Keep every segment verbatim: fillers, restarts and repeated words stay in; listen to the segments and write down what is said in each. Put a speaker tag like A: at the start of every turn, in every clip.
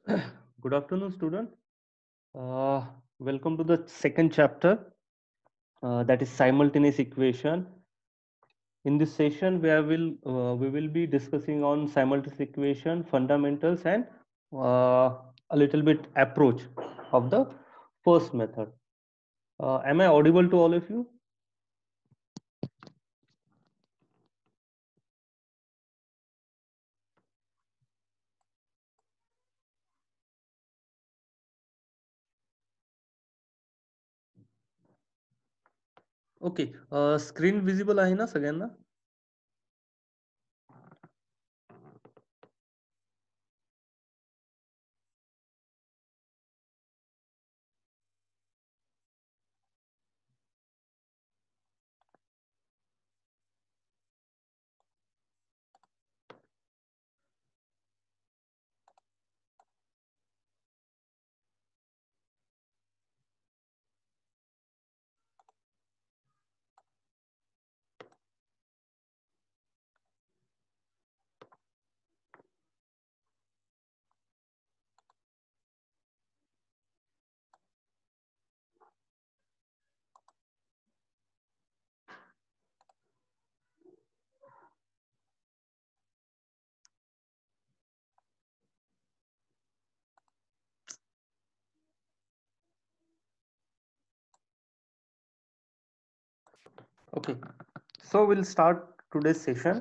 A: Good afternoon, student. Uh, Welcome to the second chapter, uh, that is simultaneous equation. In this session, we will uh, we will be discussing on simultaneous equation fundamentals and uh, a little bit approach of the first method. Uh, am I audible to all of you? Okay. Uh, screen visible आहे ना सगळ्यांना? Okay. So we'll start today's session.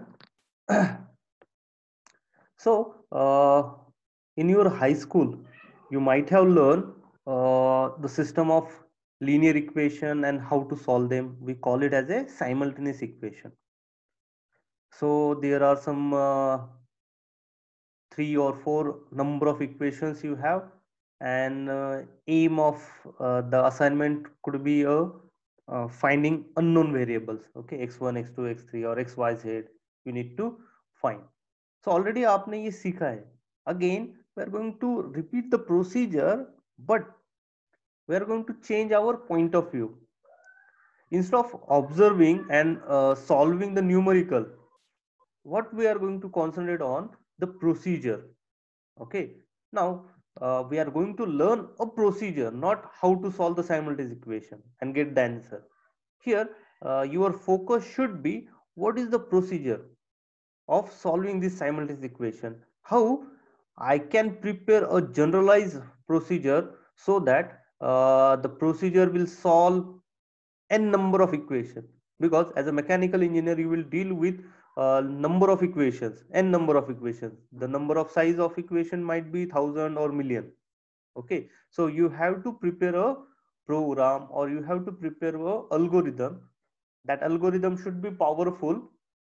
A: So, uh, in your high school, you might have learned uh, the system of linear equation and how to solve them. We call it as a simultaneous equation. So, there are some uh, three or four number of equations you have, and uh, aim of uh, the assignment could be a uh, finding unknown variables. Okay, x one, x two, x three, or x y z. You need to find. So already आपने ये सीखा है. Again, we are going to repeat the procedure, but we are going to change our point of view. Instead of observing and uh, solving the numerical, what we are going to concentrate on the procedure. Okay. Now uh, we are going to learn a procedure, not how to solve the simultaneous equation and get the answer. Here, uh, your focus should be what is the procedure of solving this simultaneous equation, how I can prepare a generalized procedure so that uh, the procedure will solve n number of equations, because as a mechanical engineer you will deal with uh, number of equations, n number of equations. The number of size of equation might be thousand or million. Okay, so you have to prepare a program, or you have to prepare a algorithm. That algorithm should be powerful.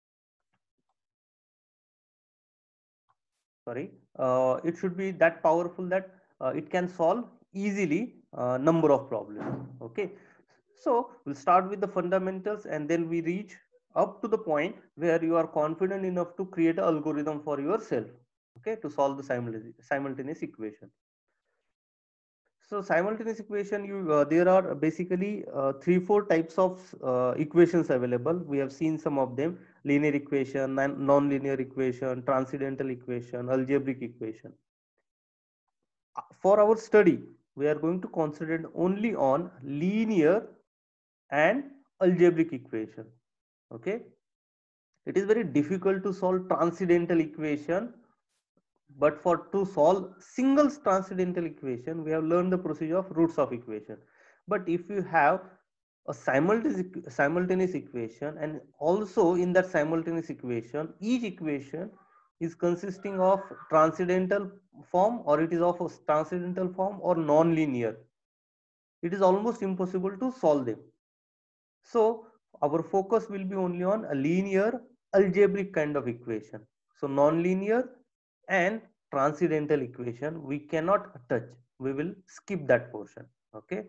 A: Sorry, uh, it should be that powerful that uh, it can solve easily uh, number of problems. Okay, so we'll start with the fundamentals, and then we reach up to the point where you are confident enough to create an algorithm for yourself, okay, to solve the simultaneous simultaneous equation. So simultaneous equation, you uh, there are basically uh, three four types of uh, equations available. We have seen some of them: linear equation, non-linear equation, transcendental equation, algebraic equation. For our study, we are going to concentrate only on linear and algebraic equation. Okay, it is very difficult to solve transcendental equation, but for to solve single transcendental equation, we have learned the procedure of roots of equation. But if you have a simultaneous simultaneous equation, and also in that simultaneous equation, each equation is consisting of transcendental form, or it is of a transcendental form or non-linear, it is almost impossible to solve them. So our focus will be only on a linear algebraic kind of equation. So non-linear and transcendental equation we cannot touch. We will skip that portion. Okay.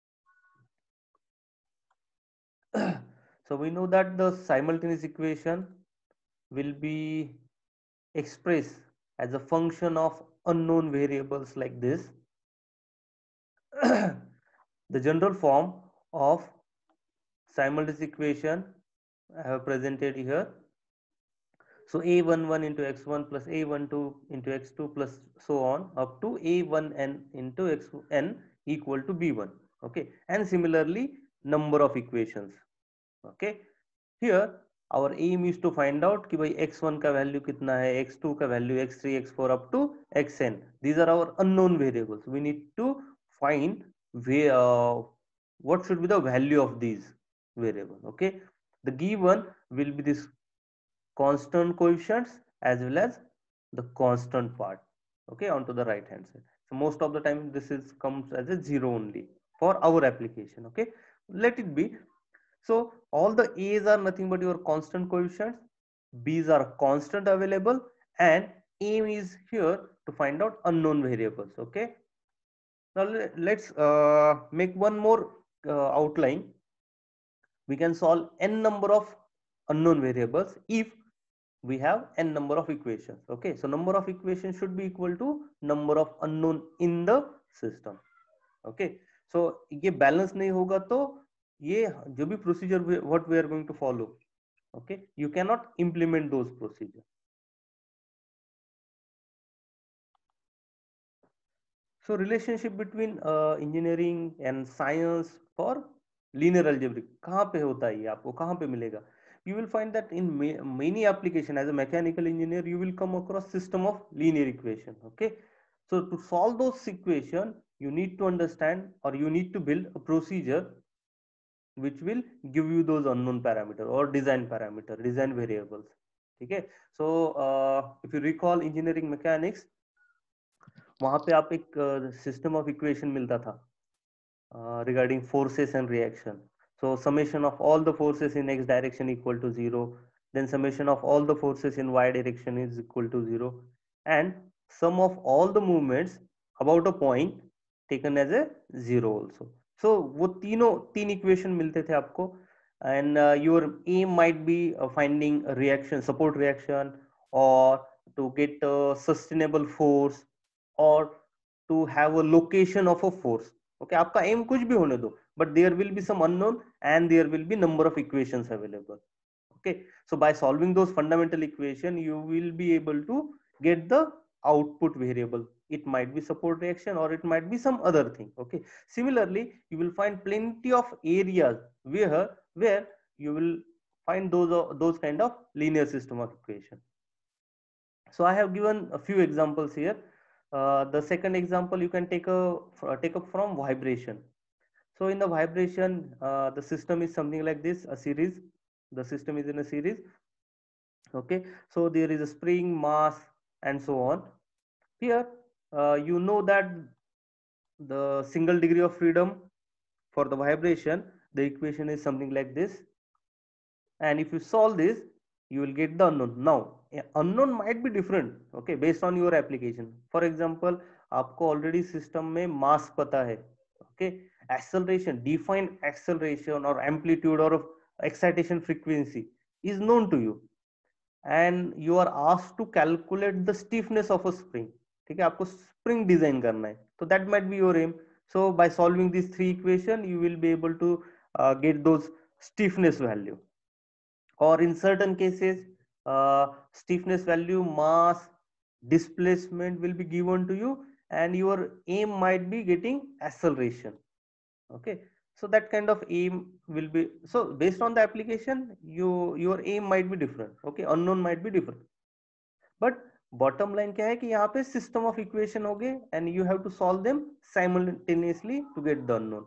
A: So we know that the simultaneous equation will be expressed as a function of unknown variables like this. The general form of simultaneous equation I have presented here. So a eleven into x one plus a twelve into x two plus so on up to a one n into xn equal to b one. Okay, and similarly number of equations. Okay, here our aim is to find out कि भाई x one का value कितना है, x two का value, x three, x four up to xn. These are our unknown variables. We need to find where uh, what should be the value of these variables. Okay, the given will be this constant coefficients as well as the constant part. Okay, onto the right hand side. So most of the time this is comes as a zero only for our application. Okay, let it be. So all the A's are nothing but your constant coefficients, B's are constant available, and aim is here to find out unknown variables. Okay, now let's uh, make one more uh, outline. We can solve n number of unknown variables if we have n number of equations. Okay, so number of equations should be equal to number of unknown in the system. Okay, so ये balance नहीं होगा तो ये जो भी procedure what we are going to follow, okay, you cannot implement those procedures. So relationship between uh, engineering and science for linear algebra कहाँ पे होता है, ये आपको कहाँ पे मिलेगा? You will find that in many application as a mechanical engineer you will come across system of linear equation. Okay, so to solve those equation you need to understand or you need to build a procedure which will give you those unknown parameter or design parameter, design variables. Okay, so uh, if you recall engineering mechanics, वहां पे आप एक system of equation मिलता था regarding forces and reaction. So summation of all the forces in x direction equal to zero, then summation of all the forces in y direction is equal to zero, and sum of all the movements about a point taken as a zero also. So वो तीनों तीन equation मिलते थे आपको, and uh, your aim might be uh, finding a reaction, support reaction, or to get a sustainable force, or to have a location of a force. Okay, आपका aim कुछ भी होने दो, but there will be some unknown and there will be number of equations available. Okay, so by solving those fundamental equation you will be able to get the output variable. It might be support reaction or it might be some other thing. Okay, similarly you will find plenty of areas where where you will find those those kind of linear system of equation. So I have given a few examples here. Uh, the second example you can take a uh, take up from vibration. So in the vibration, uh, the system is something like this, a series. The system is in a series. Okay, so there is a spring, mass, and so on. Here, uh, you know that the single degree of freedom for the vibration, the equation is something like this. And if you solve this, you will get the unknown. Now unknown might be different, okay, based on your application. For example, आपको already system में mass पता है, okay, acceleration, defined acceleration or amplitude or excitation frequency is known to you, and you are asked to calculate the stiffness of a spring. ठीक है, आपको spring design करना है, so that might be your aim. So by solving these three equation you will be able to uh, get those stiffness value, or in certain cases uh, stiffness value, mass, displacement will be given to you, and your aim might be getting acceleration. Okay, so that kind of aim will be, so based on the application you your aim might be different. Okay, unknown might be different, but bottom line क्या है कि यहाँ पे system of equation हो गए and you have to solve them simultaneously to get the unknown.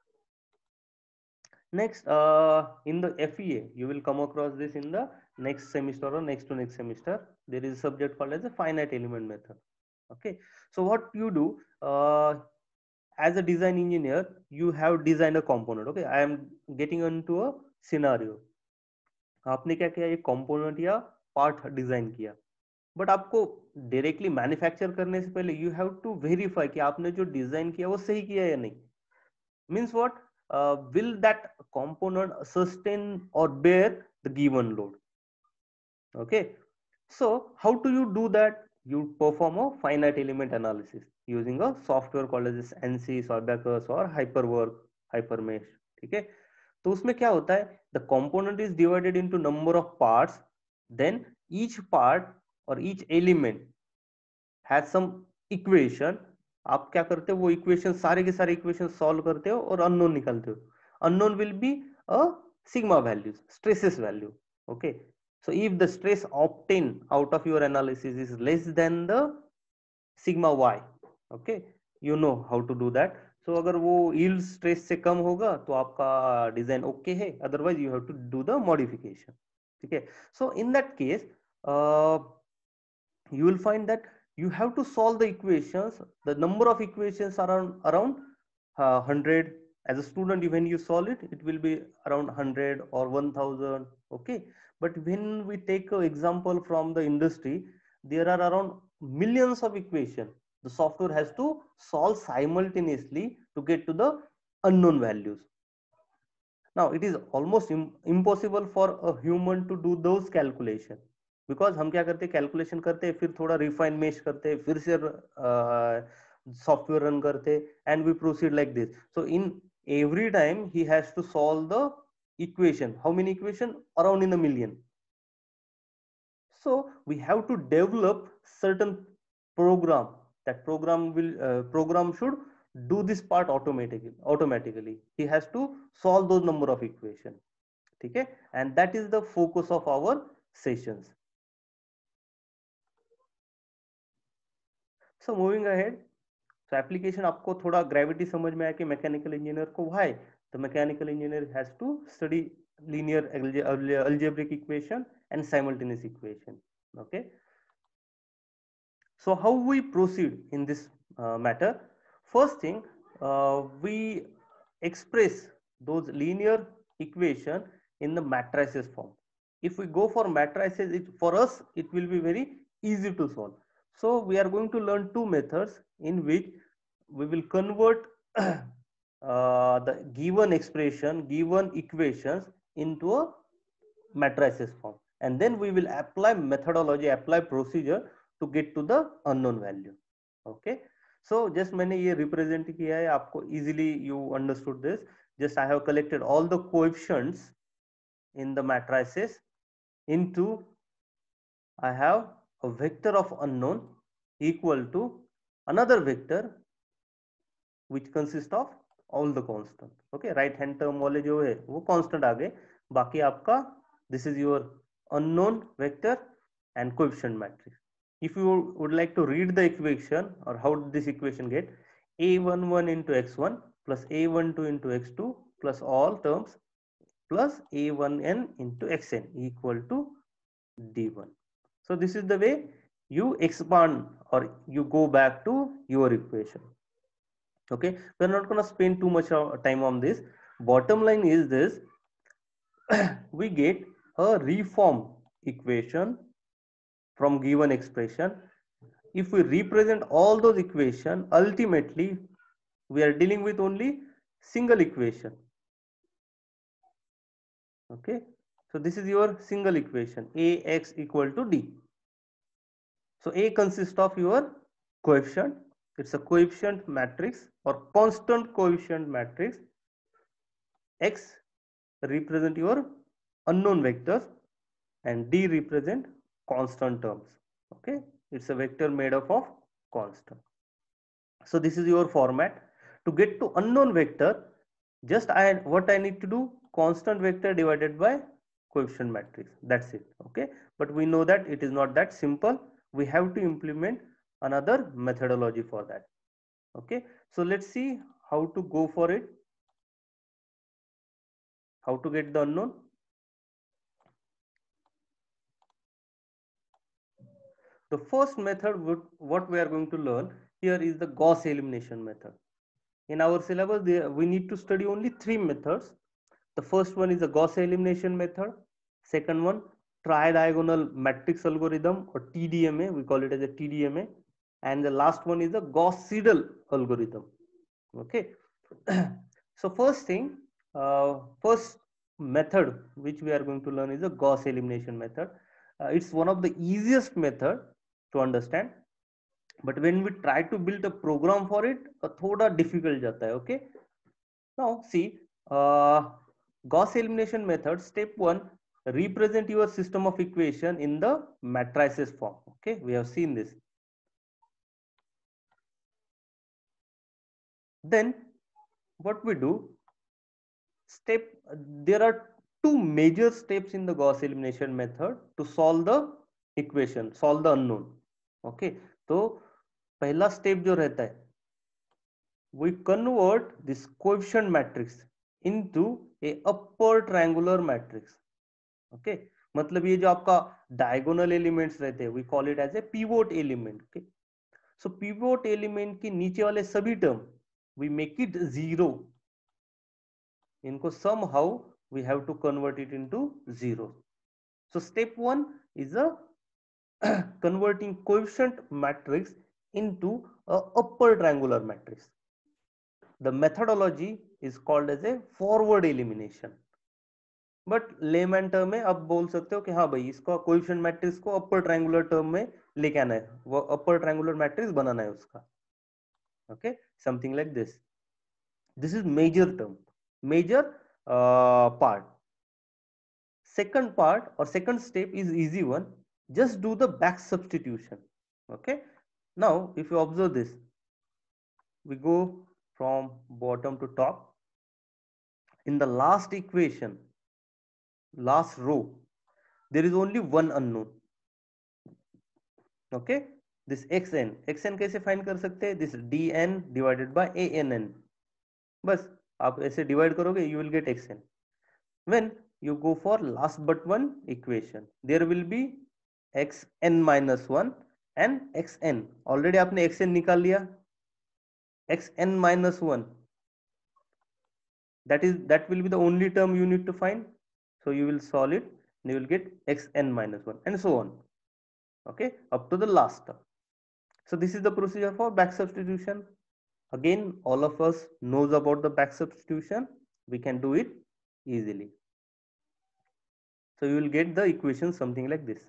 A: Next, uh, in the F E A, you will come across this in the next semester or next to next semester. There is a subject called as a finite element method. Okay, so what you do uh, as a design engineer, you have designed a component. Okay, I am getting into a scenario. आपने क्या किया, एक component या part design किया, but आपको directly manufacture करने से पहले you have to verify कि आपने जो design किया वो सही किया या नहीं. Means what? Uh, will that component sustain or bear the given load? Okay, so how do you do that? You perform a finite element analysis using a software called as ANSYS or Abacus or Hyperwork, Hypermesh. ठीक है, तो उसमें क्या होता है, the component is divided into number of parts, then each part or each element has some equation, आप क्या करते हो, वो इक्वेशन सारे के सारे इक्वेशन सॉल्व करते हो और अननोन निकालते हो. Unknown will be a sigma values, stresses value. Okay, so if the stress obtained out of your analysis is less than the sigma y, okay, you know how to do that. So अगर वो yield stress से कम होगा तो आपका design okay है, otherwise you have to do the modification. ठीक है. So in that case uh, you will find that you have to solve the equations. The number of equations are around around uh, one hundred. As a student, when you solve it, it will be around one hundred or one thousand. Okay, but when we take an example from the industry, there are around millions of equations. The software has to solve simultaneously to get to the unknown values. Now it is almost impossible for a human to do those calculations. Because हम क्या करते हैं, calculation करते हैं, फिर थोड़ा refine mesh करते हैं, फिर से सॉफ्टवेयर रन करते हैं, and we proceed like this. So in every time he has to solve the equation. How many equation? Around in a million. So we have to develop certain program. That program will uh, program should do this part automatically. Automatically, he has to solve those number of equations. Okay, and that is the focus of our sessions. So moving ahead, so application आपको थोड़ा gravity समझ में आया कि mechanical engineer को why the mechanical engineer has to study linear algebraic equation and simultaneous equation. Okay, so how we proceed in this uh, matter? First thing, uh, we express those linear equation in the matrices form. If we go for matrices, it, for us it will be very easy to solve. So we are going to learn two methods in which we will convert uh, the given expression, given equations into a matrices form, and then we will apply methodology, apply procedure to get to the unknown value. Okay, so just मैंने ये represent किया है आपको, easily you understood this. Just I have collected all the coefficients in the matrices into, I have a vector of unknown equal to another vector which consists of all the constant. Okay, right hand term वाले जो है वो constant आ गए, बाकी आपका this is your unknown vector and coefficient matrix. If you would like to read the equation or how this equation get, a eleven into x one plus a twelve into x two plus all terms plus a one n into xn equal to d one. So this is the way you expand or you go back to your equation. Okay, we're not going to spend too much time on this. Bottom line is this: we get a reform equation from given expression. If we represent all those equations, ultimately we are dealing with only single equation. Okay, so this is your single equation, ax equal to d. So a consists of your coefficient, it's a coefficient matrix or constant coefficient matrix. X represent your unknown vectors and d represent constant terms. Okay, it's a vector made up of constant. So this is your format. To get to unknown vector, just I what I need to do, constant vector divided by coefficient matrix, that's it. Okay, but we know that it is not that simple. We have to implement another methodology for that. Okay, so let's see how to go for it, how to get the unknown. The first method would, what we are going to learn here is the Gauss elimination method. In our syllabus there, we need to study only three methods. The first one is the Gauss elimination method, second one tridiagonal matrix algorithm or T D M A, we call it as a T D M A, and the last one is the Gauss-Seidel algorithm. Okay, so first thing, uh, first method which we are going to learn is the Gauss elimination method. Uh, it's one of the easiest method to understand, but when we try to build a program for it, uh, thoda difficult jata hai. Okay, now see, uh, Gauss elimination method, step one, represent your system of equation in the matrices form. Okay, we have seen this. Then what we do, step, there are two major steps in the Gauss elimination method to solve the equation, solve the unknown. Okay, तो पहला step जो रहता है, we convert this coefficient matrix into a upper triangular matrix. Okay, मतलब ये जो आपका diagonal elements रहते हैं, we call it as a pivot element. Okay, so pivot element के नीचे वाले सभी term we make it zero. इनको somehow we have to convert it into zero. So step one is a converting coefficient matrix into a upper triangular matrix. The methodology is called as a forward elimination. But layman term में आप बोल सकते हो कि हाँ भाई इसका coefficient matrix को अपर ट्रायंगुलर टर्म में लेके आना है, वो अपर ट्रायंगुलर मैट्रिक्स बनाना है उसका. Okay, something like this. This is major term, major part. Second part और second step is easy one. Just do the back substitution. Okay, now if you observe this, we go from bottom to top. In the last equation, last row, there is only one unknown. Okay, this xn, xn कैसे find कर सकते हैं? This dn divided by ann. बस आप ऐसे divide करोगे, you will get xn. When you go for last but one equation, there will be xn minus one and xn. Already आपने xn निकाल लिया, xn minus one. That is, that will be the only term you need to find. So you will solve it and you will get xn minus one and so on. Okay, up to the last term. So this is the procedure for back substitution. Again, all of us knows about the back substitution. We can do it easily. So you will get the equation something like this.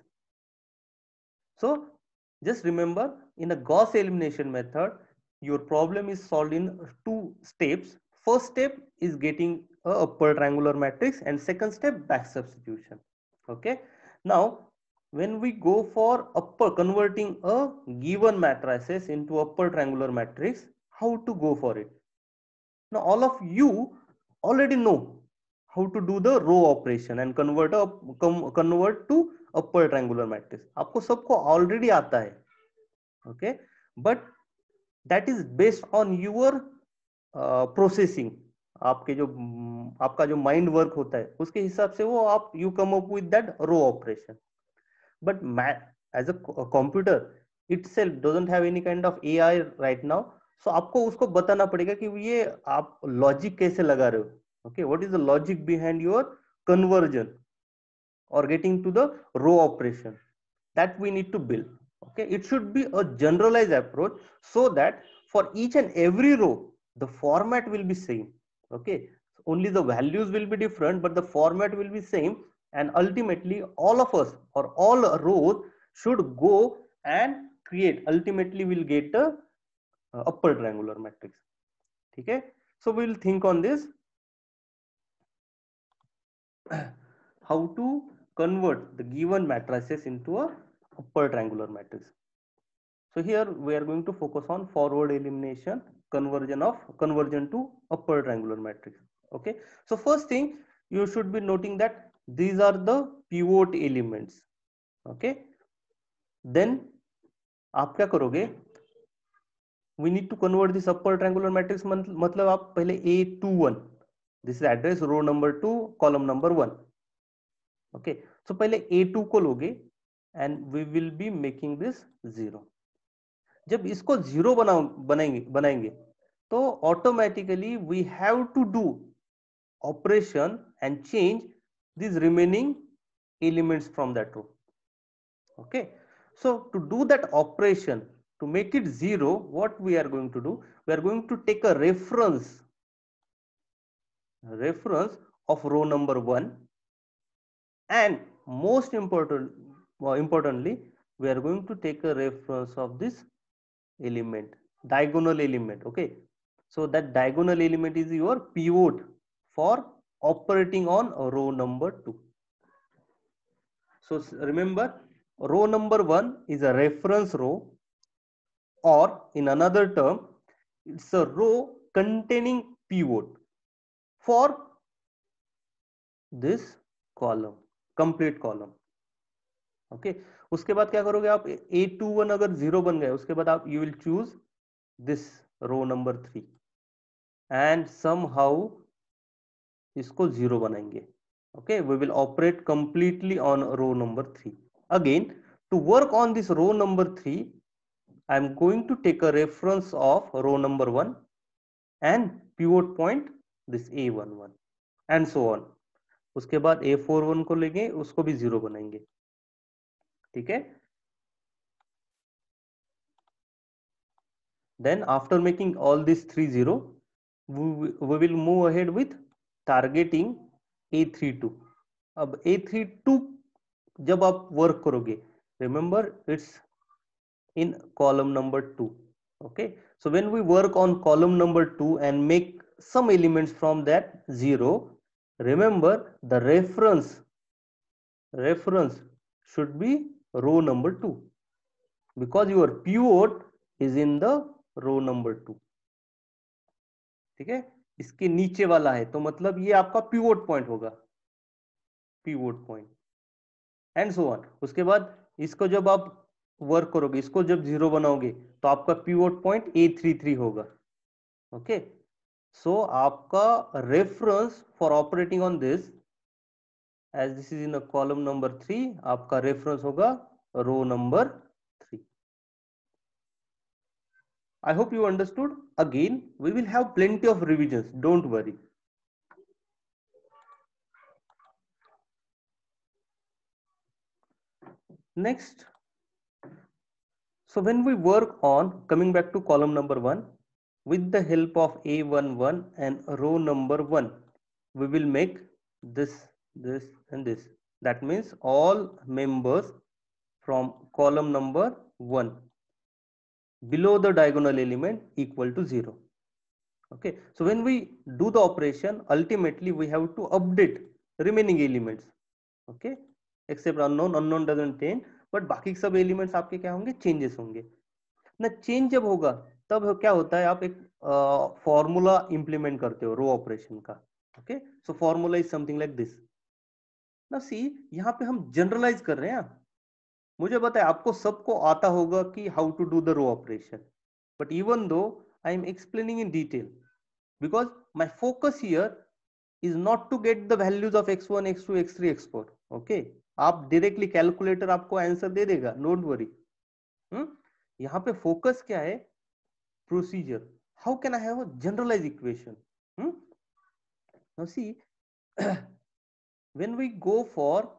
A: So just remember, in a Gauss elimination method, your problem is solved in two steps. First step is getting a upper triangular matrix and second step back substitution. Okay, now when we go for upper, converting a given matrices into upper triangular matrix, how to go for it? Now all of you already know how to do the row operation and convert a convert to upper triangular matrix. आपको सबको already आता है. Okay, but that is based on your processing. uh, आपके जो आपका जो mind work होता है उसके हिसाब से वो आप you come up with that row operation. But as a computer itself doesn't have any kind of AI right now. So आपको उसको बताना पड़ेगा कि ये आप लॉजिक कैसे लगा रहे हो. Okay, what is the logic behind your conversion और getting to the row operation, that we need to build. Okay, it should be a generalised approach so that for each and every row the format will be same. Okay, only the values will be different but the format will be same, and ultimately all of us or all rows should go and create, ultimately we'll get a uh, upper triangular matrix. Okay, so we'll think on this how to convert the given matrices into a upper triangular matrix. So here we are going to focus on forward elimination, conversion of conversion to upper triangular matrix. Okay, so first thing you should be noting that these are the pivot elements. Okay, then आप क्या करोगे? We need to convert this upper triangular matrix. मतलब आप पहले A twenty-one, this is address row number two column number one. Okay, so पहले A two को लोगे and we will be making this zero. जब इसको जीरो बनाओ बनाएंगे बनाएंगे तो automatically we have to do operation and change this remaining elements from that row. Okay, so to do that operation, to make it zero, what we are going to do, we are going to take a reference reference of row number one and most important importantly we are going to take a reference of this element, diagonal element. Okay, so that diagonal element is your pivot for operating on row number two. So remember, row number one is a reference row, or in another term, it's a row containing pivot for this column, complete column. Okay okay? उसके बाद क्या करोगे आप, A two one अगर zero बन गए उसके बाद आप you will choose this row number three and somehow इसको जीरो बनाएंगे. Okay, we will operate completely on row number three. Again, to work on this row number three, I am going to take a reference of row number one and pivot point this A eleven and so on. उसके बाद A forty-one को लेंगे, उसको भी zero बनाएंगे. ठीक है. Then after making all these three zero, we, we will move ahead with targeting A thirty-two. अब A thirty-two जब आप वर्क करोगे, remember it's in column number two. Okay, so when we work on column number two and make some elements from that zero, remember the reference reference should be row number two, because your pivot is in the row number two. ठीक है, इसके नीचे वाला है तो मतलब ये आपका पिवोट पॉइंट होगा, pivot point and so on. उसके बाद इसको जब आप वर्क करोगे, इसको जब जीरो बनाओगे तो आपका pivot point A thirty three होगा. ओके, सो आपका reference for operating on this, as this is in a column number three, आपका रेफरेंस होगा row number three. I hope you understood. Again we will have plenty of revisions, don't worry. Next, so when we work on coming back to column number one, with the help of A eleven and row number one, we will make this, this and this. That means all members from column number one below the diagonal element equal to zero. Okay, so when we do the operation, ultimately we have to update remaining elements. Okay, except unknown, unknown doesn't change, but बाकी सब elements आपके क्या होंगे, changes होंगे ना. Change जब होगा तब क्या होता है, आप एक फॉर्मूला uh, इंप्लीमेंट करते हो रो ऑपरेशन का. Okay, so formula is something like this. ना सी, यहाँ पे हम जनरलाइज कर रहे हैं. मुझे पता है आपको सबको आता होगा कि how to do the row operation, but even though I am explaining in detail, because my focus here is not to get the values of x one, x two, x three, x four. okay, आप directly calculator आपको answer दे देगा, don't worry. यहाँ पे focus क्या है, procedure. How can I have a generalise equation. Now see, when we go for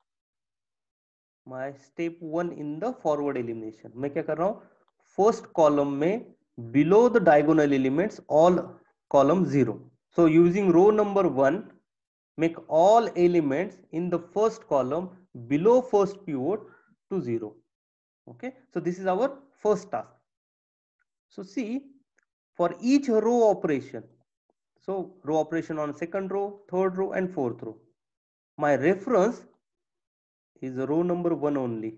A: my step one in the forward elimination, मैं क्या कर रहा हूं, फर्स्ट कॉलम में below the diagonal elements all column zero. So using row number one, make all elements in the first column below first pivot to zero. Okay, so this is our first task. So see, for each row operation, so row operation on second row, third row and fourth row, my reference is row number one only.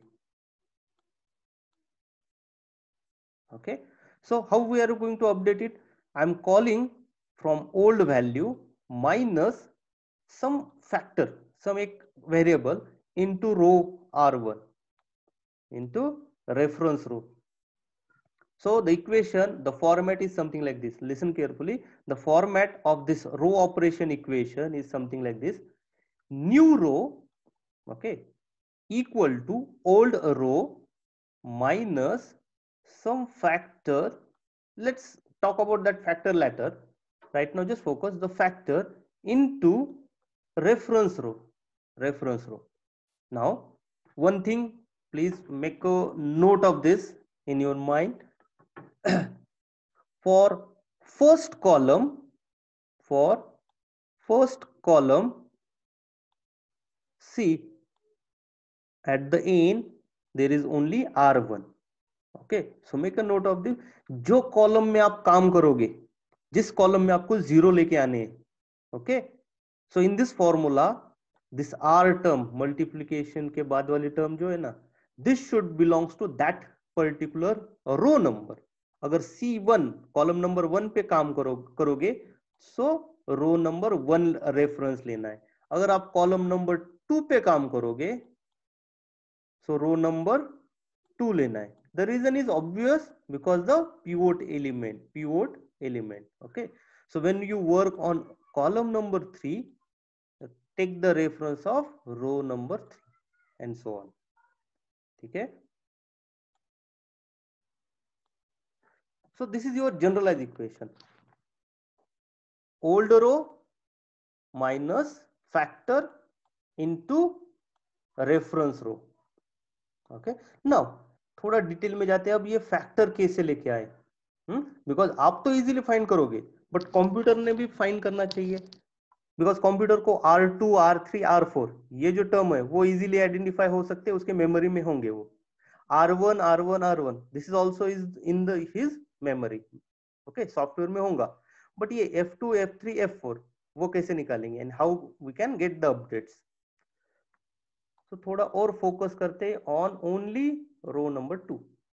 A: Okay, so how we are going to update it? I am calling from old value minus some factor, some variable into row R one, into reference row. So the equation, the format is something like this. Listen carefully. The format of this row operation equation is something like this. New row, okay, equal to old row minus some factor. Let's talk about that factor later. Right now just focus the factor into reference row, reference row. Now one thing, please make a note of this in your mind. For first column, for first column, see at the end there is only R one. Okay, so make a note of this. जो column में आप काम करोगे, जिस column में आपको zero लेके आने हैं. Okay, so in this formula this are term multiplication के बाद वाली टर्म जो है ना, this should belongs to that particular row number. अगर C one column number one पे काम करो करोगे so row number one reference लेना है। अगर आप कॉलम नंबर टू पे काम करोगे सो रो नंबर टू लेना है। The reason is obvious because the pivot element pivot element okay, so when you work on column number three take the reference of row number three and so on। ठीक है, so this is your generalized equation, old row minus factor into reference row। Okay now थोड़ा detail में जाते हैं, अब ये factor कैसे लेके आए, हम्म बिकॉज आप तो इजीली फाइंड करोगे बट कंप्यूटर ने भी फाइंड करना चाहिए, बिकॉज कंप्यूटर को R two R three R four ये जो टर्म है वो इजीली आइडेंटिफाई हो सकते हैं, उसके मेमोरी में होंगे वो R one R one R one this is also is in the his memory. Okay software में होगा, बट ये F two F three F four वो कैसे निकालेंगे and how we can get the updates. तो थोड़ा और फोकस करते हैं on only row number two.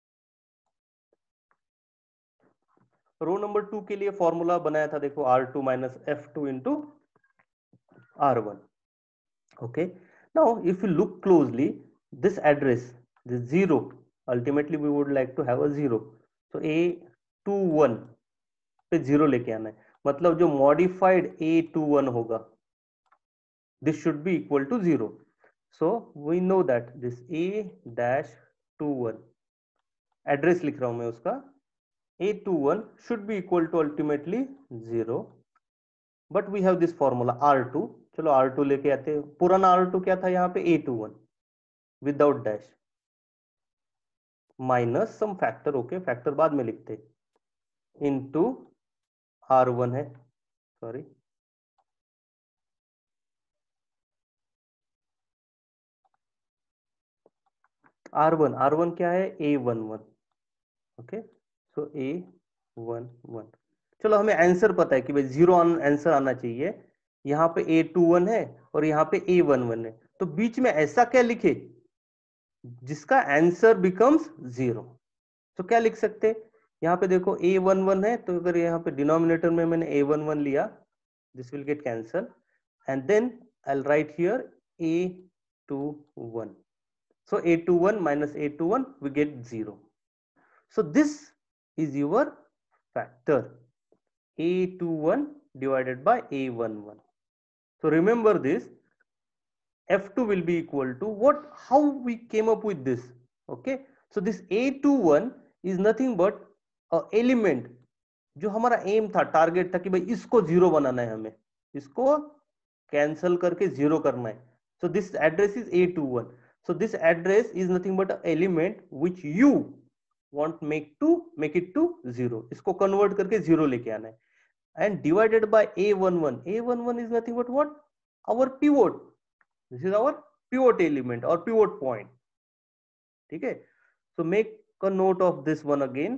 A: Row number two के लिए फॉर्मूला बनाया था, देखो R two minus F two into R one. Okay now if you look closely this address this zero ultimately we would like to have a zero, तो A two one पे zero लेके आना है, मतलब जो मॉडिफाइड ए टू वन होगा this should be equal to zero. So we know that this A dash two one address लिख रहा हूं मैं उसका, A two one should be equal to ultimately zero, but we have this formula R two. चलो R two लेके आते हैं, पुराना आर टू क्या था यहाँ पे A two one without dash minus some factor, okay factor बाद में लिखते इनटू आर वन है, sorry R one R one क्या है A one one, okay so A one one. चलो हमें आंसर पता है कि भाई जीरो आंसर आना चाहिए, यहाँ पे ए टू वन है और यहाँ पे ए वन वन है, तो बीच में ऐसा क्या लिखे जिसका आंसर बिकम्स जीरो। तो क्या लिख सकते हैं, यहाँ पे देखो ए वन वन है, तो अगर यहाँ पे डिनोमिनेटर में मैंने ए वन वन लिया this will get cancel and then I will write here A two one, so a two one minus a two one we get zero, so this is your factor a two one divided by a one one। so remember this f two will be equal to what, how we came up with this, okay so this a two one is nothing but a element जो हमारा M था target था कि भाई इसको zero बनाना है, हमें इसको कैंसल करके जीरो करना है, so this address is a two one, so this address is nothing but an element which you want make to make it to zero, इसको कन्वर्ट करके जीरो लेके आना है and divided by a one one, a one one is nothing but what, our pivot, this is our pivot element or pivot point। ठीक है, so make a note of this one again,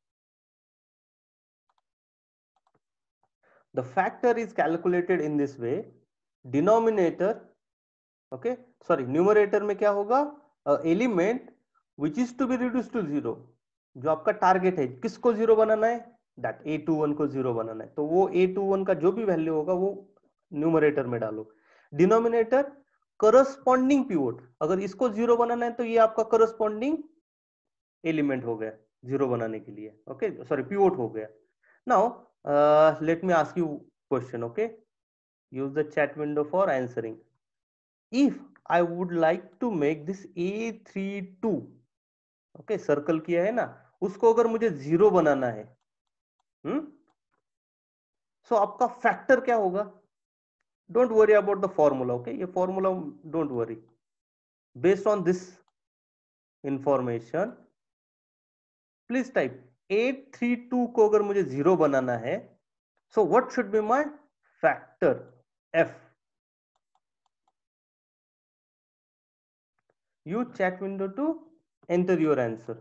A: the factor is calculated in this way, denominator okay sorry numerator में क्या होगा, element which is to be reduce to zero, जो आपका target है किसको zero बनाना है, दैट ए टू वन को जीरो बनाना है, तो वो ए टू वन का जो भी वैल्यू होगा वो न्यूमरेटर में डालो। डिनोमिनेटर करस्पॉन्डिंग पिवोट, अगर इसको जीरो बनाना है तो ये आपका करस्पॉन्डिंग एलिमेंट हो गया जीरो बनाने के लिए, ओके सॉरी पिवोट हो गया। Now let me ask you question, okay use the chat window for answering. if I would like to make this a three two, okay circle किया है ना, उसको अगर मुझे जीरो बनाना है, हम्म सो so आपका फैक्टर क्या होगा, don't worry about the formula, okay ये formula don't worry, based on this information please type A three two को अगर मुझे जीरो बनाना है so what should be my factor f, use chat window to enter your answer।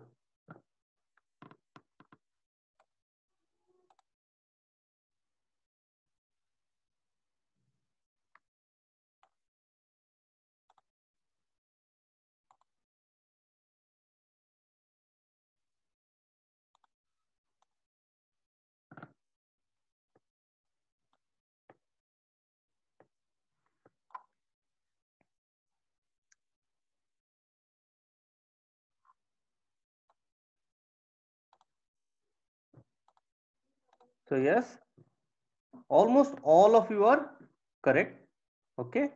A: So yes, almost all of you are correct. Okay.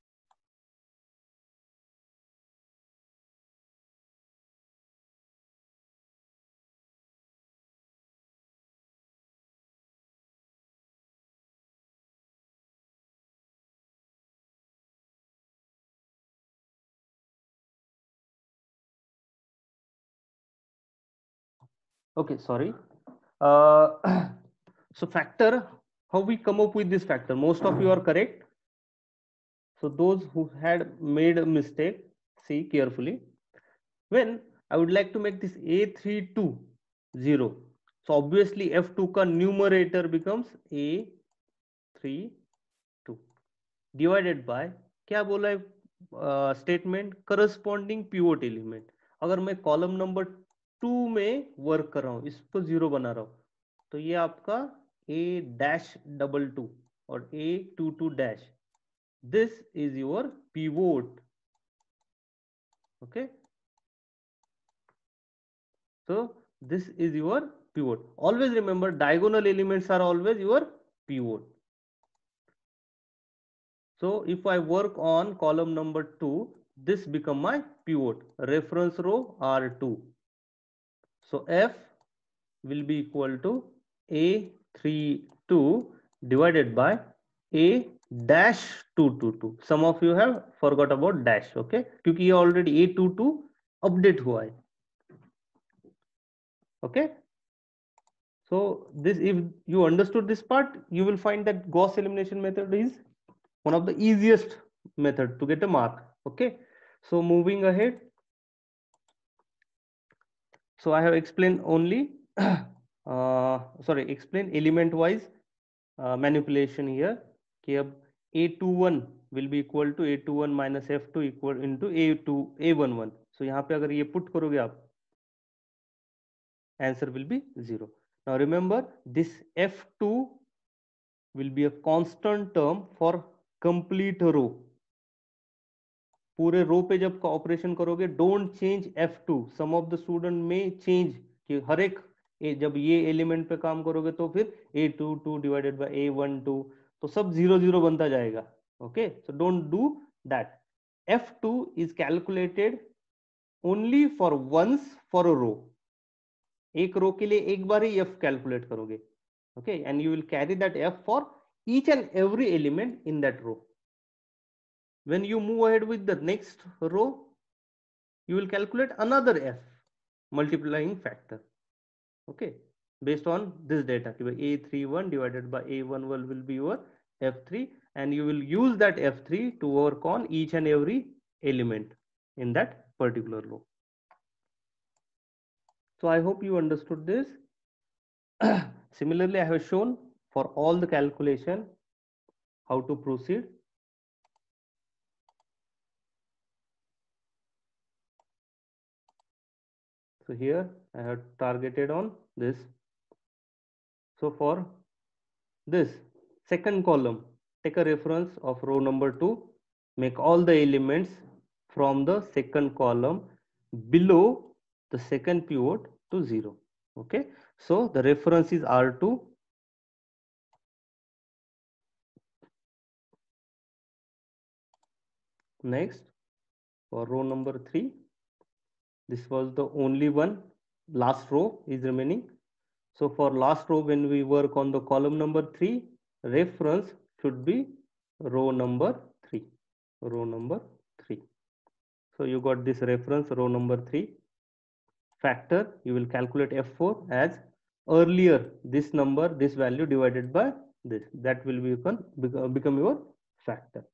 A: Okay, sorry. Uh, so factor, how we come up with this factor? Most of you are correct. So those who had made a mistake, see carefully. When I would like to make this A three two zero. So obviously F two ka numerator becomes A three two divided by क्या बोला है statement corresponding pivot element. अगर मैं column number two में work कर रहा हूं, इसको जीरो बना रहा हूं, तो ये आपका A डैश डबल टू और A two two dash, this is your pivot. Okay, so this is your pivot. Always remember, diagonal elements are always your pivot. So if I work on column number two, this become my pivot, reference row R two. So F will be equal to A three two divided by A dash two two two. Some of you have forgot about dash. Okay, क्योंकि ये already A two two update हुआ है. Okay, so this, if you understood this part, you will find that Gauss elimination method is one of the easiest method to get a mark. Okay, so moving ahead, so I have explained only uh, sorry, explain element wise uh, manipulation here कि अब A twenty-one will be equal to A twenty-one minus F two equal into A two A eleven. So यहाँ पे अगर ये put करोगे आप, answer will be zero. Now remember, this F two will be a constant term for complete row. पूरे रो पे जब operation करोगे, don't change F two. Some of the student में चेंज कि हर एक ए, जब ये एलिमेंट पे काम करोगे तो फिर A twenty-two divided by A twelve, तो सब जीरो जीरो बनता जाएगा. Okay, so don't do that. F two is calculated only for once for a row. एक रो के लिए एक बार ही F कैलकुलेट करोगे. Okay, and you will carry that F for each and every element in that row. When you move ahead with the next row, you will calculate another F multiplying factor. Okay, based on this data, A thirty-one divided by A eleven will be your F three, and you will use that F three to work on each and every element in that particular row. So I hope you understood this. Similarly, I have shown for all the calculation how to proceed. So here I have targeted on this. So for this second column, take a reference of row number two, make all the elements from the second column below the second pivot to zero. Okay, so the reference is R two. Next, for row number three, this was the only one, last row is remaining. So for last row, when we work on the column number three, reference should be row number three, row number three. So you got this reference row number three. Factor, you will calculate F four as earlier this number, this value divided by this, that will become, become your factor.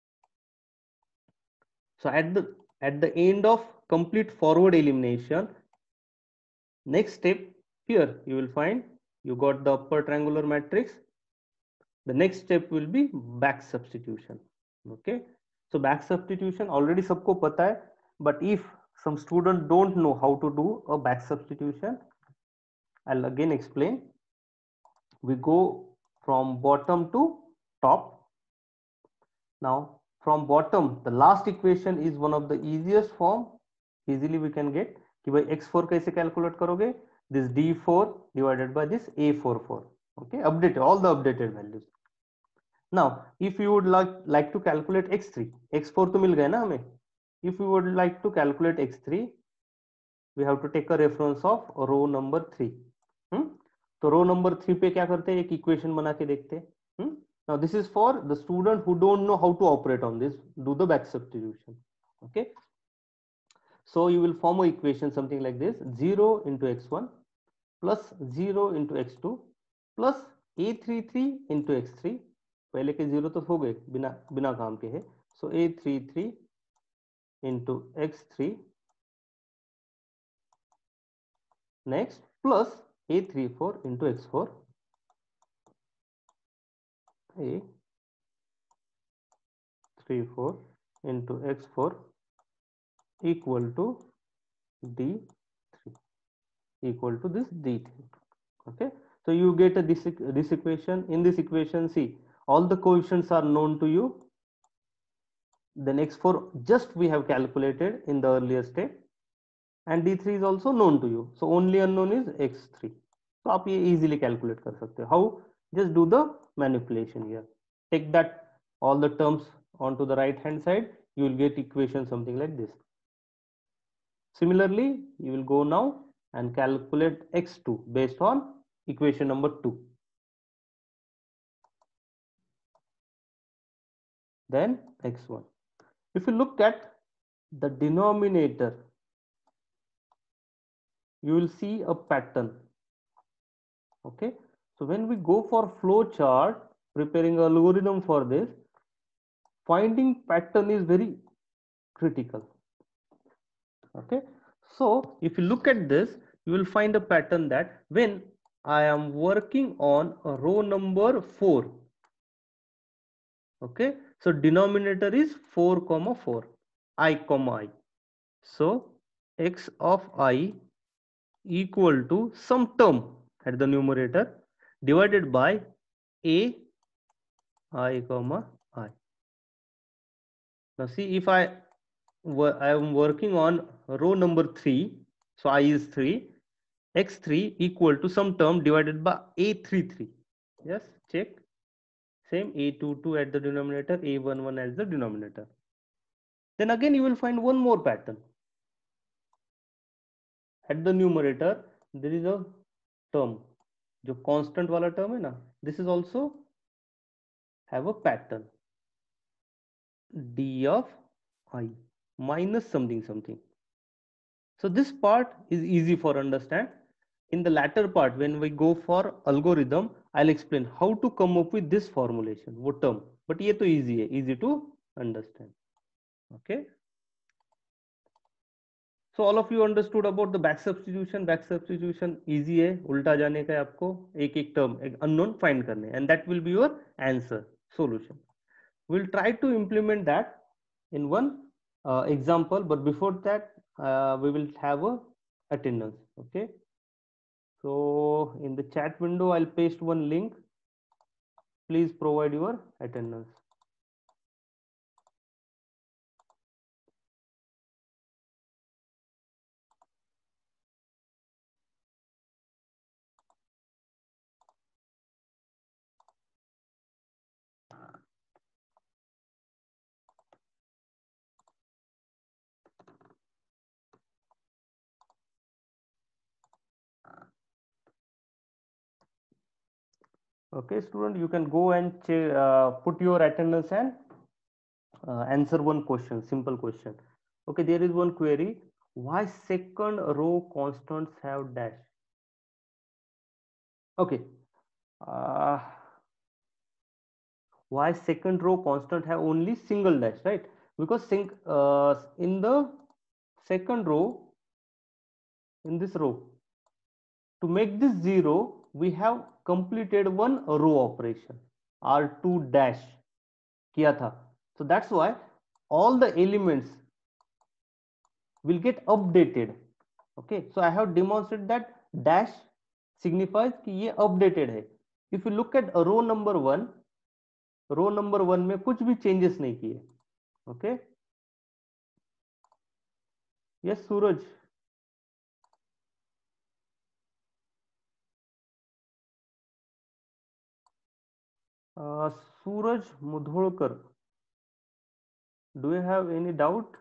A: So at the at the end of complete forward elimination, next step, here you will find you got the upper triangular matrix. The next step will be back substitution. Okay, so back substitution already सबको पता है, but if some students don't know how to do a back substitution, I'll again explain. We go from bottom to top. Now from bottom, the last equation is one of the easiest form, easily we can get कि भाई X four कैसे calculate करोगे, this D four divided by this A forty-four. Okay, update all the updated values. Now if you would like like to calculate x three, x four तो मिल गए ना हमें. If we would like to calculate x three, we have to take a reference of row number three. hmm? तो row number three पे क्या करते हैं, एक equation बना के देखते हैं. hmm? Now this is for the student who don't know how to operate on this, do the back substitution. Okay, so you will form a equation something like this: zero into x one plus zero into x two plus a thirty-three into x three. पहले के zero तो हो गए बिना बिना काम के है. सो a thirty-three into x three next plus a thirty-four into x four. a thirty-four into x four equal to d three, equal to this d three. Okay, so you get a this this equation. In this equation, see, all the coefficients are known to you. Then x four just we have calculated in the earlier step, and d three is also known to you. So only unknown is x three. So आप ये easily calculate कर सकते हो. How? Just do the manipulation here. Take that all the terms onto the right hand side. You will get equation something like this. Similarly, you will go now and calculate x two based on equation number two. Then x one. If you look at the denominator, you will see a pattern. Okay, so when we go for flow chart, preparing algorithm for this, finding pattern is very critical. Okay, so if you look at this, you will find a pattern that when I am working on a row number four, okay, so denominator is four comma four, I comma I. So x of I equal to some term at the numerator divided by a I comma I. Now see, if I I am working on row number three, so I is three, x three equal to some term divided by a thirty-three. Yes, check. Same, a twenty-two at the denominator, a eleven as the denominator. Then again you will find one more pattern. At the numerator there is a term, जो constant वाला term है ना, this is also have a pattern, d of I minus something something. So this part is easy for understand. In the latter part, when we go for algorithm, I'll explain how to come up with this formulation, वो term. But ये तो easy है, easy to understand. Okay. So all of you understood about the back substitution. Back substitution easy है, उल्टा जाने का है आपको, एक एक term, एक unknown find करने, and that will be your answer solution. We'll try to implement that in one uh, example, but before that, uh, we will have a attendance. Okay. So in the chat window, I'll paste one link. Please provide your attendance. Okay, student, you can go and uh, put your attendance and uh, answer one question, simple question. Okay, there is one query. Why second row constants have dash? Okay. Uh, why second row constant have only single dash, right? Because sync, uh, in the second row, in this row, to make this zero, we have completed one row operation, R two dash किया था. So that's why all the elements will get updated. Okay, so I have demonstrated that dash signifies कि ये updated है. If you look at row number one, row number one में कुछ भी changes नहीं किए. Okay. Yes, Suraj. Uh, Suraj Mudholkar, do you have any doubt?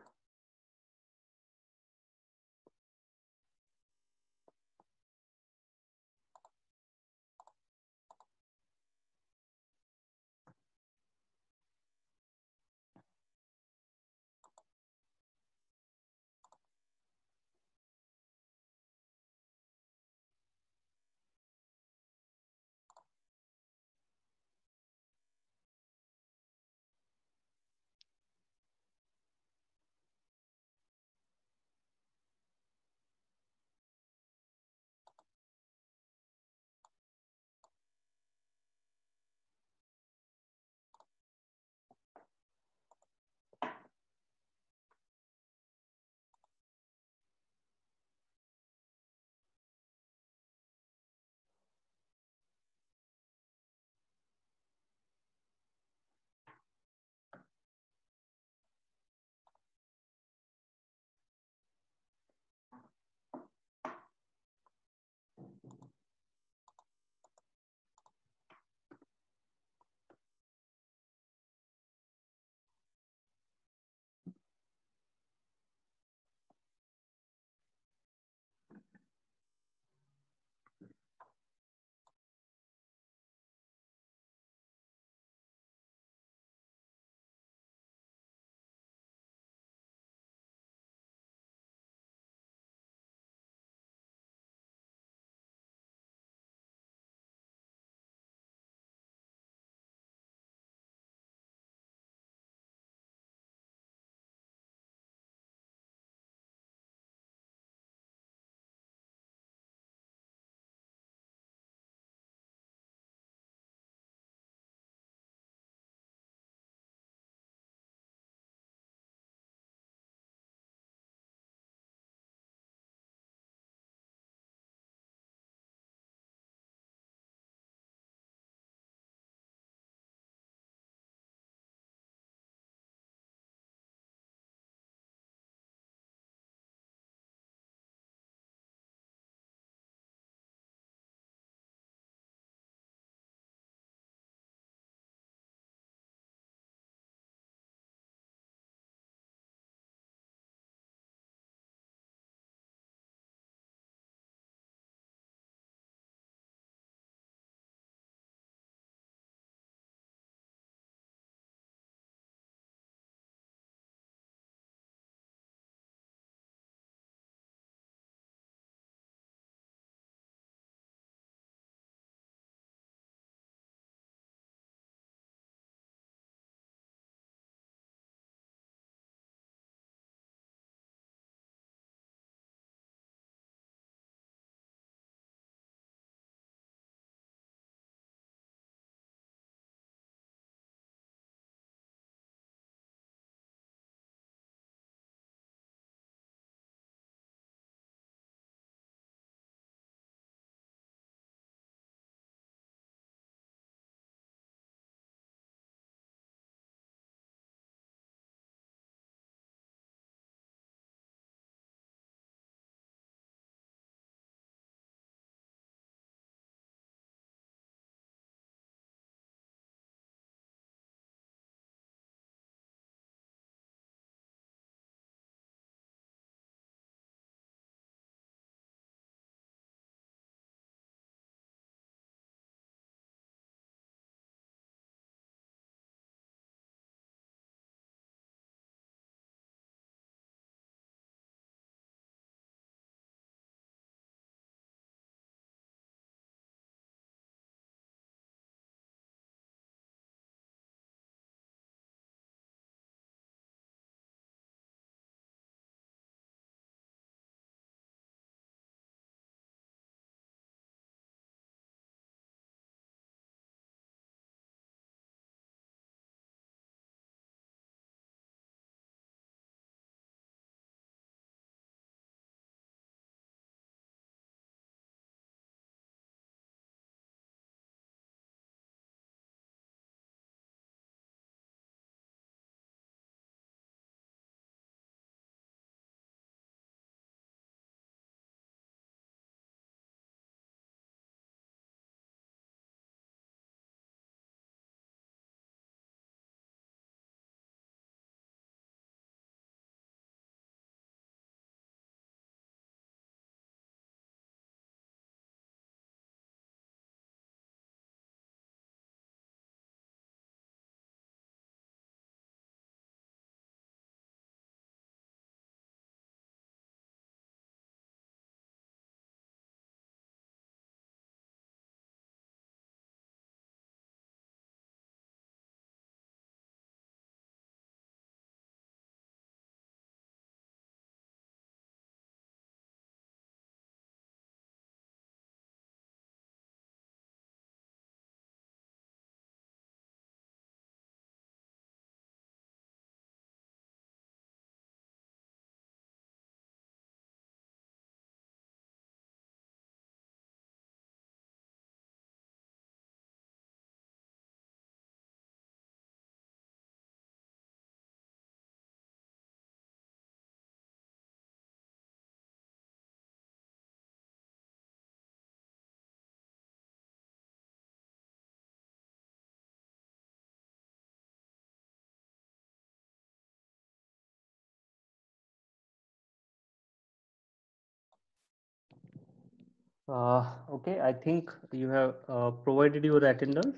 A: Uh, okay, I think you have uh, provided your attendance.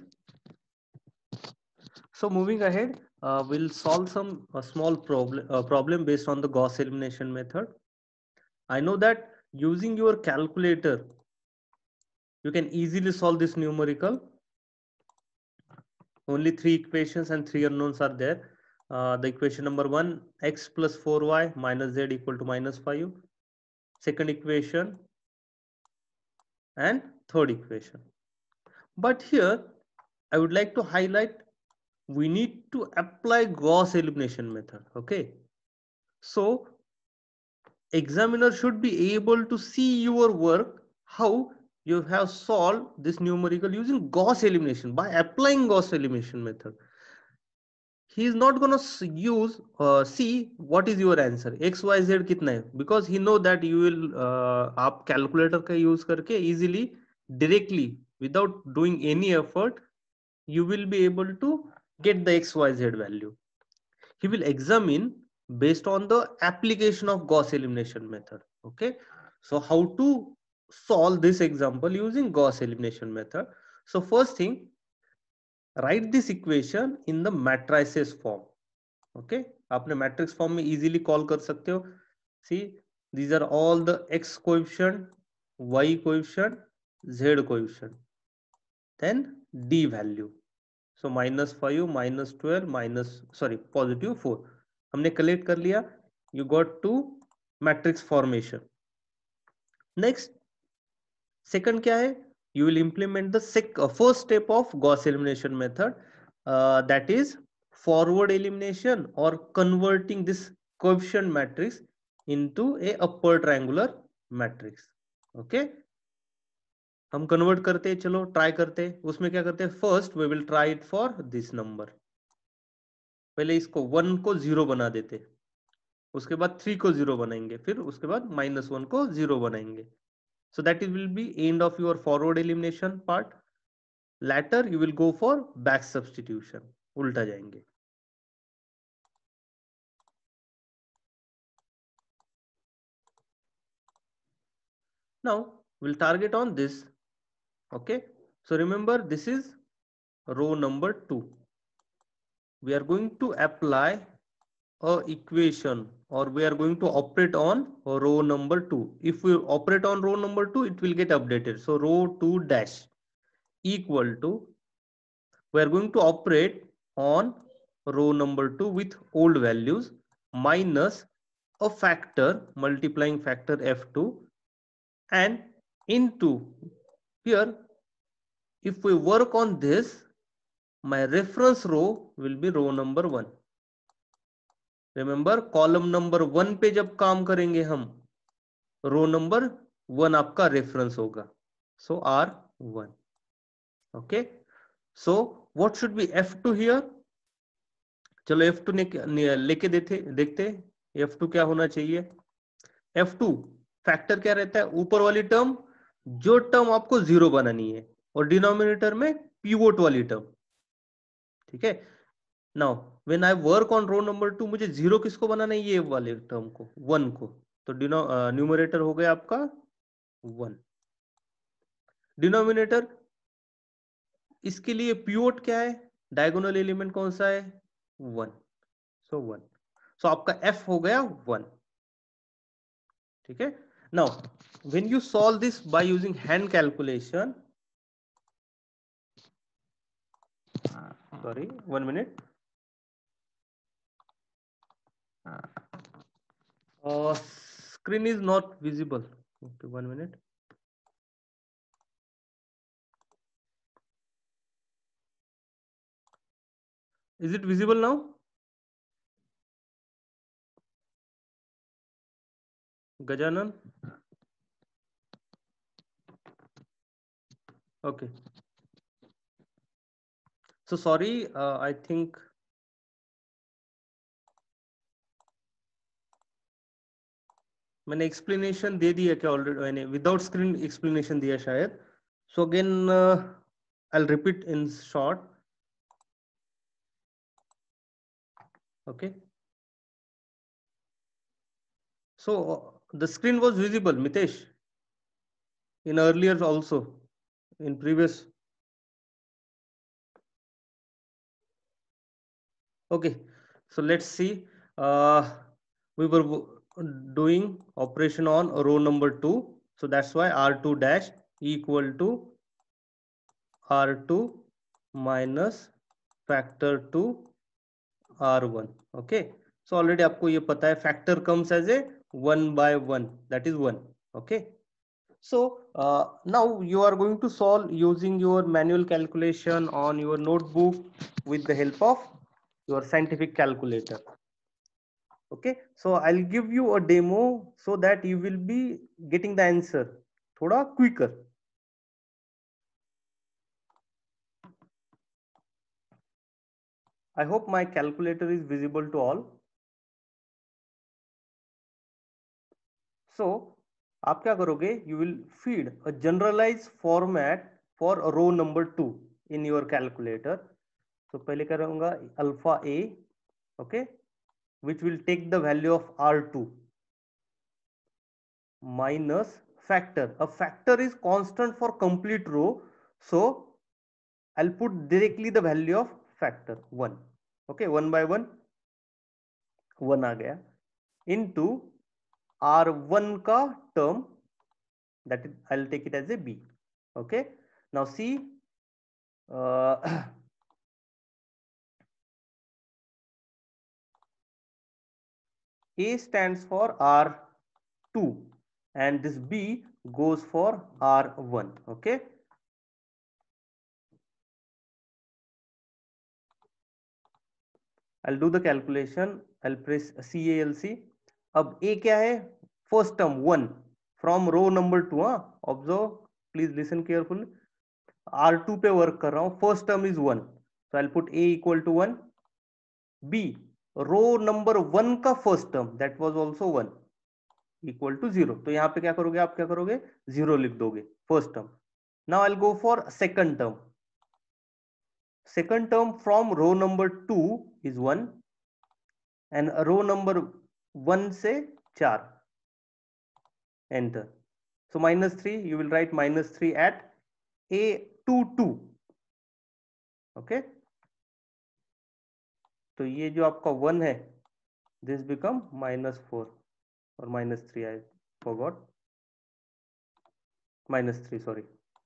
A: So moving ahead, uh, we'll solve some uh, small problem uh, problem based on the Gauss elimination method. I know that using your calculator, you can easily solve this numerical. Only three equations and three unknowns are there. Uh, the equation number one, x plus four y minus z equal to minus five. Second equation and third equation. But here, I would like to highlight, we need to apply Gauss elimination method. Okay. So examiner should be able to see your work, how you have solved this numerical using Gauss elimination by applying Gauss elimination method. He is not going to use uh, see what is your answer x y z कितना है, because he know that you will uh, आप calculator का use करके easily directly without doing any effort you will be able to get the x y z value. He will examine based on the application of Gauss elimination method. Okay, so how to solve this example using Gauss elimination method? So first thing, write this equation in the matrices form. Okay, आपने matrix form में easily call कर सकते हो. See, these are all the x coefficient, y coefficient, z coefficient, then d value. So minus five, minus twelve, minus sorry positive four. हमने collect कर लिया. You got to matrix formation. Next, second क्या है? You will implement the sec uh, first step of Gauss elimination method. Uh, that is forward elimination or converting this coefficient matrix into a upper triangular matrix. Okay, हम convert करते हैं, चलो try करते हैं. उसमें क्या करते हैं? First we will try it for this number. पहले इसको वन को जीरो बना देते, उसके बाद थ्री को जीरो बनाएंगे, फिर उसके बाद माइनस वन को जीरो बनाएंगे. So that it will be end of your forward elimination part. Later you will go for back substitution. उल्टा जाएंगे. Now we'll target on this. Okay. So remember, this is row number two. We are going to apply a equation, or we are going to operate on row number two. If we operate on row number two, it will get updated. So row two dash equal to, we are going to operate on row number two with old values minus a factor, multiplying factor f two, and into here, if we work on this, my reference row will be row number one. Remember, column number one पे जब काम करेंगे हम, row number one आपका reference होगा. So R one. Okay. So what should be F two here? चलो F two ने लेके देते देखते. F two क्या होना चाहिए? F two फैक्टर क्या रहता है? ऊपर वाली टर्म, जो टर्म आपको जीरो बनानी है, और डिनोमिनेटर में पिवोट वाली टर्म. ठीक है. Now when I work on row number two, मुझे जीरो किसको बनाना है? ये वाले टर्म को, वन को. तो डिनो न्यूमरेटर हो गया आपका वन. डिनोमिनेटर, इसके लिए पिवोट क्या है? डायगोनल एलिमेंट कौन सा है? वन. So one. सो आपका एफ हो गया वन. ठीक है. Now when you solve this by using hand calculation, sorry, one minute. Uh, screen is not visible. Okay, one minute. Is it visible now? Gajanan? Okay. So sorry, uh, I think मैंने explanation दे दिया क्या already? मैंने without screen explanation दिया शायद. So again, uh, I'll repeat in short. Okay. So uh, the screen was visible, Mitesh. in earlier also, in previous. Okay, so let's see. Uh, we were doing operation on row number two, so that's why R two dash equal to R two minus factor two R one. Okay, so already आपको ये पता है factor comes as a one by one, that is one. Okay, so uh, now you are going to solve using your manual calculation on your notebook with the help of your scientific calculator. Okay, so I'll give you a demo so that you will be getting the answer thoda quicker. I hope my calculator is visible to all. So आप क्या करोगे, you will feed a generalized format for a row number two in your calculator. So पहले करूँगा alpha a, okay, which will take the value of R two minus factor. A factor is constant for complete row, so I'll put directly the value of factor one. Okay, one by one, one आ गया into R one का term, that is, I'll take it as a B. Okay, now see, uh, A stands for R two and this B goes for R one. Okay, I'll do the calculation. I'll press C A L C. अब A क्या है, first term one from row number two. हाँ, observe, please listen carefully. R two पे work कर रहा हूँ, first term is one, so I'll put A equal to one. B, row number one का first term, that was also one, equal to zero. तो यहाँ पे क्या करोगे, आप क्या करोगे, zero लिख दोगे first term. Now I'll go for second term. Second term from row number two is one and row number one से चार. Enter. So minus three, you will write minus three at A two two. Okay. तो ये जो आपका one है, this become minus four or minus three, I forgot. Minus three, sorry.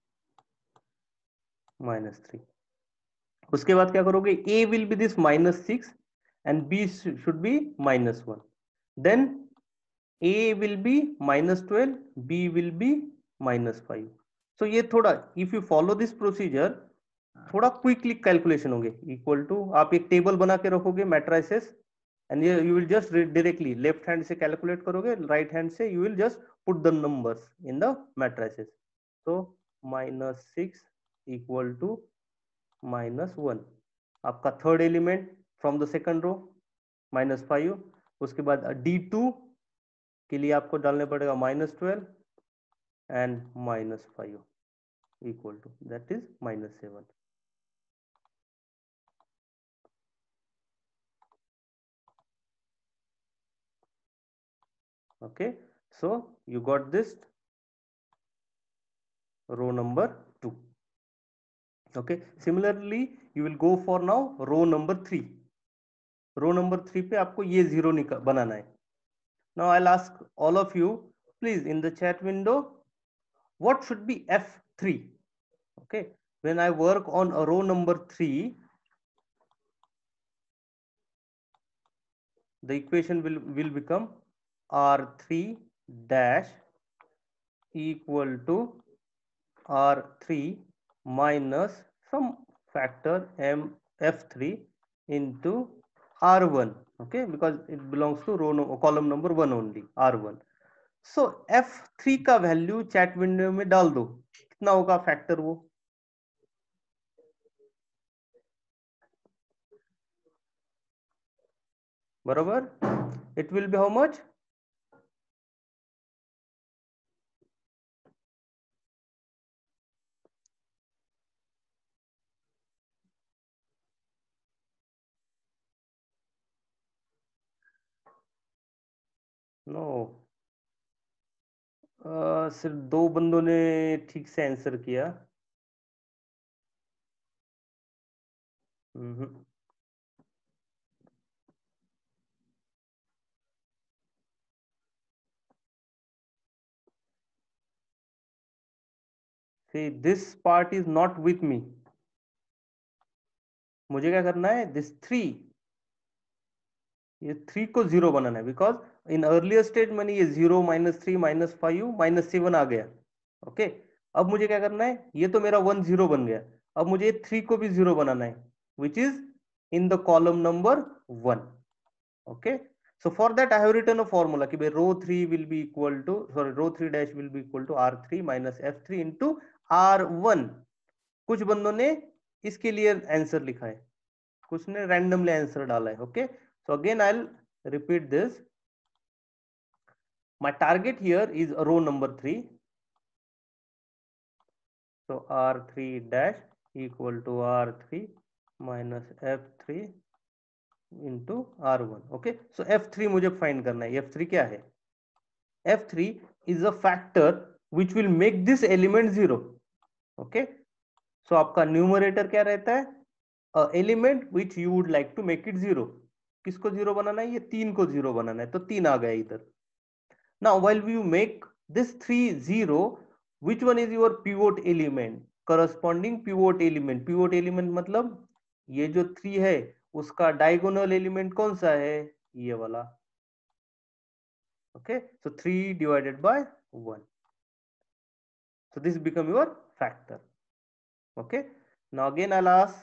A: Minus three. उसके बाद क्या करोगे, A will be this minus six and B should be minus one. Then A will be minus twelve, B will be minus five. So ये थोड़ा, if you follow this procedure, थोड़ा quickly calculation होंगे. Equal to आप एक table बना के रखोगे matrices and you, you will just read directly, left hand से calculate करोगे, right hand से you will just put the numbers in the matrices. So minus six equal to minus one. आपका third element from the second row minus five. उसके बाद D two के लिए आपको डालने पड़ेगा minus twelve and minus five equal to, that is minus seven. Okay, so you got this row number two. Okay, similarly you will go for now row number three. Row number three पे आपको ये zero बनाना है. Now I'll ask all of you, please, in the chat window, what should be F three? Okay, when I work on a row number three, the equation will will become R three dash equal to R three minus some factor M F three into R one. Okay, because it belongs to row no, column number one only, R one. So F three का value chat window में डाल दो, कितना होगा factor वो, बराबर, it will be how much? No, uh, सिर्फ दो बंदों ने ठीक से आंसर किया। Hmm see this part is not with me. मुझे क्या करना है, दिस थ्री, ये थ्री को जीरो बनाना है, बिकॉज इन अर्लियर स्टेज मैंने ये zero minus three minus five minus seven आ गया। ओके, अब मुझे क्या करना है, ये तो मेरा वन जीरो बन गया, अब मुझे थ्री को भी जीरो बनाना है, which is in the column number one. Okay, so for that I have written a formula कि भाई row three will be equal to, sorry, row three dash will be equal to R three minus F three into R one. कुछ बंदों ने इसके लिए answer लिखा है, कुछ ने रैंडमली आंसर डाला है। Okay, so again I'll repeat this. My target here is row number three, so R three dash equal to R three minus F three into R one. Okay, so F three मुझे find करना है। F three क्या है? F three is a factor which will make this element zero. Okay, so आपका numerator क्या रहता है? A element which you would like to make it zero. किसको जीरो बनाना है? ये तीन को जीरो बनाना है, तो तीन आ गया इधर। Now while you make this three zero, which one is your pivot element? Corresponding pivot element. Pivot element मतलब ये जो थ्री है उसका डायगोनल एलिमेंट कौन सा है? ये वाला। Okay, so three divided by one. So this become your factor. Okay, now again I'll ask,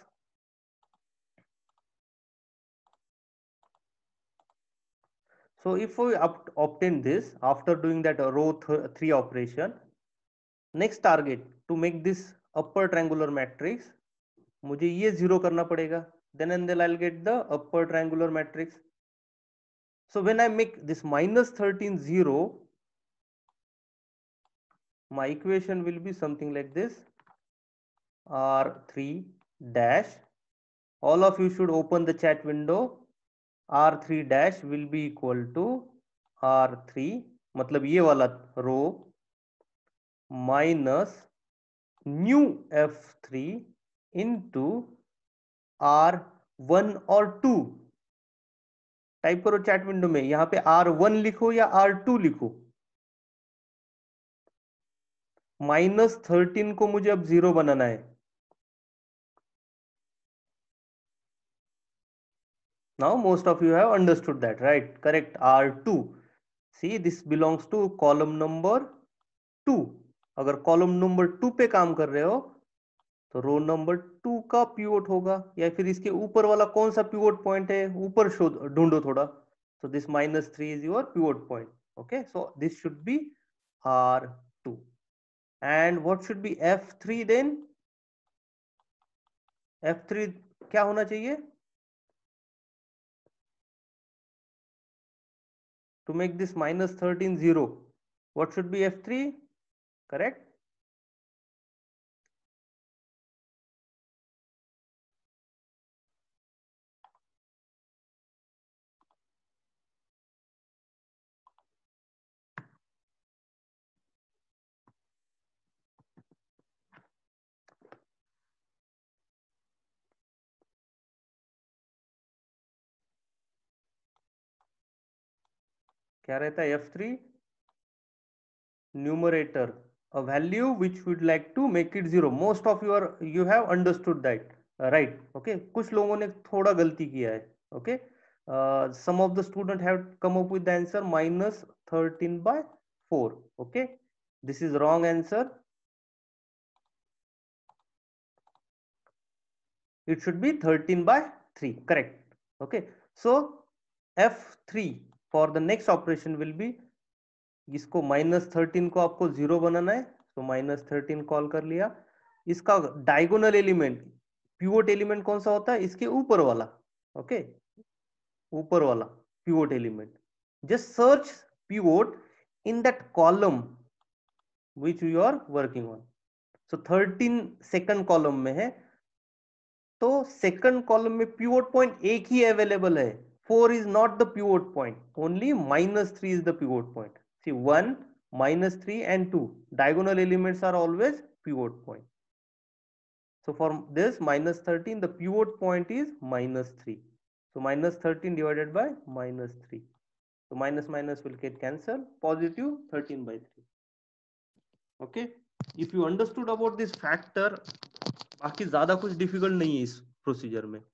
A: so if we obtain this after doing that row th three operation, next target to make this upper triangular matrix, मुझे ये zero करना पड़ेगा, then and then I'll get the upper triangular matrix. So when I make this minus thirteen zero, my equation will be something like this: R three dash, all of you should open the chat window, R three dash will be equal to R three, मतलब ये वाला row, minus new F three into R one और two. Type करो chat window में, यहां पे R one लिखो या आर टू लिखो। माइनस थर्टीन को मुझे अब जीरो बनाना है। Now most of you have understood that, right? Correct, R two. See, this belongs to column number two. अगर कॉलम नंबर टू पे काम कर रहे हो तो रो नंबर टू का पिवोट होगा, या फिर इसके ऊपर वाला कौन सा पिवोट पॉइंट है, ऊपर ढूंढो थोड़ा। so this minus three is your pivot point. Okay, so this should be R two, and what should be F three then? F three क्या होना चाहिए to make this minus thirteen zero? What should be F three? Correct? क्या रहता है F three? numerator, a value which would like to make it zero. Most of you are, you have understood that, uh, right? Okay, कुछ लोगों ने थोड़ा गलती किया है। okay, uh, some of the student have come up with the answer minus thirteen by four. okay, this is wrong answer, it should be thirteen by three, correct? okay, so F three for the next operation will be, इसको minus thirteen को आपको zero बनाना है, तो minus thirteen call कर लिया। इसका diagonal element, pivot element कौन सा होता है? इसके ऊपर वाला। ओके, ऊपर वाला pivot element, just search pivot in that column which you are working on. So thirteen second column में है, तो सेकंड कॉलम में पिवोट पॉइंट एक ही अवेलेबल है। Four is not the pivot point, only minus three is the pivot point. See, one minus three and two. Diagonal elements are always pivot point. So for this minus thirteen, the pivot point is minus three. So minus thirteen divided by minus three. So minus minus will get cancelled. Positive thirteen by three. Okay. If you understood about this factor, बाकी ज़्यादा कुछ difficult नहीं है इस procedure में.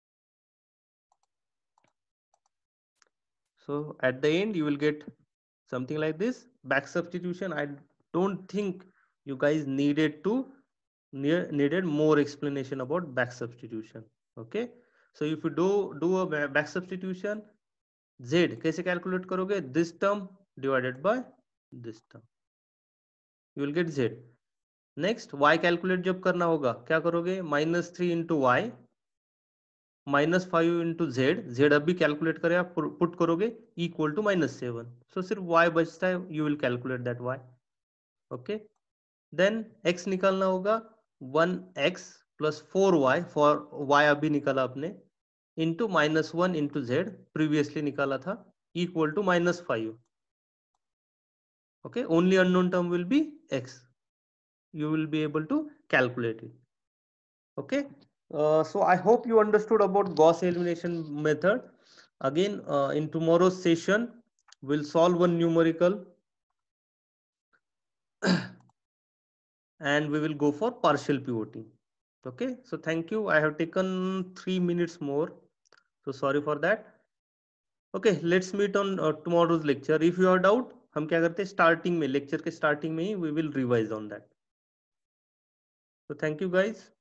A: So at the end you will get something like this. Back substitution, I don't think you guys needed to needed more explanation about back substitution. Okay. So if you do do a back substitution, z कैसे calculate करोगे? This term divided by this term. You will get z. Next y calculate जब करना होगा क्या करोगे? Minus three into y minus five into Z Z अभी calculate करें आप पुट करोगे equal to minus seven. So सिर्फ वाई बचता है, you will calculate that Y. Okay. Then X निकालना होगा one X plus four Y. For Y अभी निकाला आपने into minus one into Z previously निकाला था equal to minus five. Okay. Only unknown term will be X. You will be able to calculate it. Okay. Uh, so I hope you understood about Gauss elimination method. Again, uh, in tomorrow's session, we'll solve one numerical and we will go for partial pivoting. Okay. So thank you. I have taken three minutes more. So sorry for that. Okay. Let's meet on uh, tomorrow's lecture. If you have doubt, हम क्या करते हैं starting में lecture के starting में ही we will revise on that. So thank you guys.